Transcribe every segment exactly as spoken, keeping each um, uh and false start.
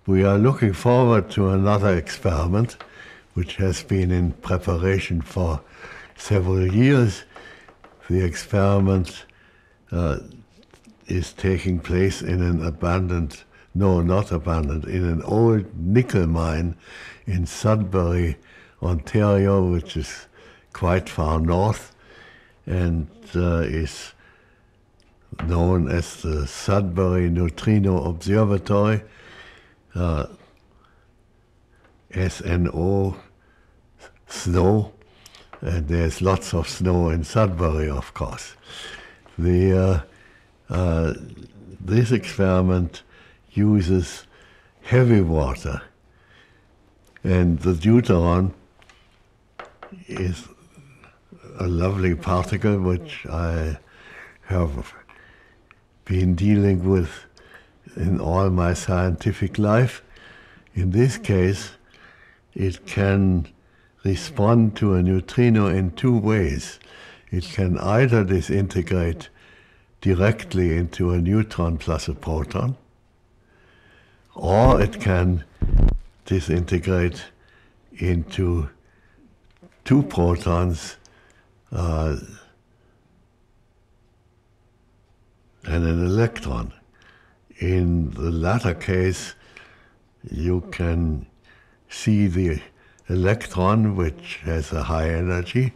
we are looking forward to another experiment, which has been in preparation for several years. The experiment uh, is taking place in an abandoned, no, not abandoned, in an old nickel mine in Sudbury, Ontario, which is quite far north, and uh, is known as the Sudbury Neutrino Observatory, uh, S N O, snow, and there's lots of snow in Sudbury, of course. The, uh, uh, this experiment uses heavy water, and the deuteron is a lovely particle which I have been dealing with in all my scientific life. In this case, it can respond to a neutrino in two ways. It can either disintegrate directly into a neutron plus a proton, or it can disintegrate into two protons uh, and an electron. In the latter case, you can see the electron, which has a high energy,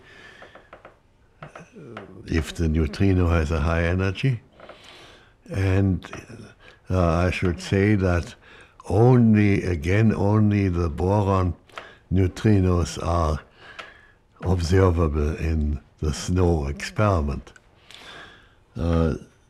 if the neutrino has a high energy. And uh, I should say that only, again, only the boron neutrinos are observable in the snow experiment. Uh,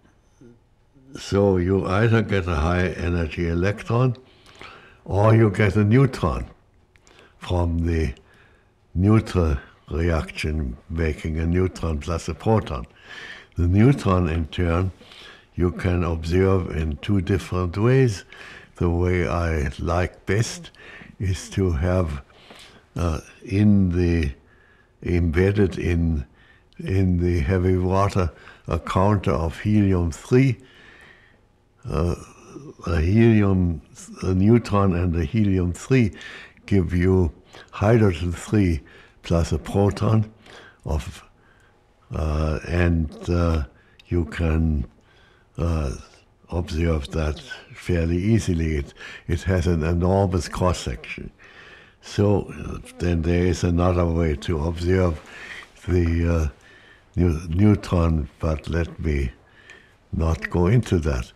so you either get a high energy electron or you get a neutron from the neutral reaction making a neutron plus a proton. The neutron, in turn, you can observe in two different ways. The way I like best is to have uh, in the embedded in in the heavy water a counter of helium three, uh, a helium, a neutron and a helium three give you hydrogen three plus a proton of, uh, and uh, you can uh, observe that fairly easily. It, it has an enormous cross-section. So uh, then there is another way to observe the uh, new, neutron, but let me not go into that.